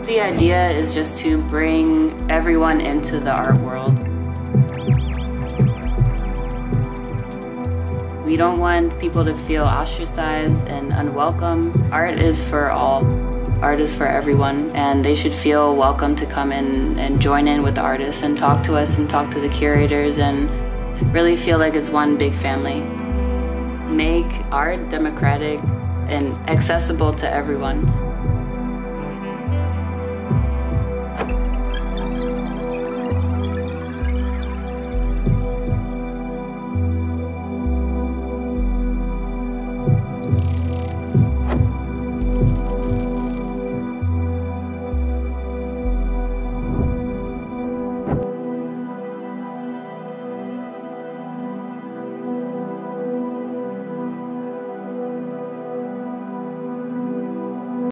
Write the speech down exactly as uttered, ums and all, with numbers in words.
The idea is just to bring everyone into the art world. We don't want people to feel ostracized and unwelcome. Art is for all. Art is for everyone, and they should feel welcome to come in and join in with the artists and talk to us and talk to the curators and really feel like it's one big family. Make art democratic and accessible to everyone.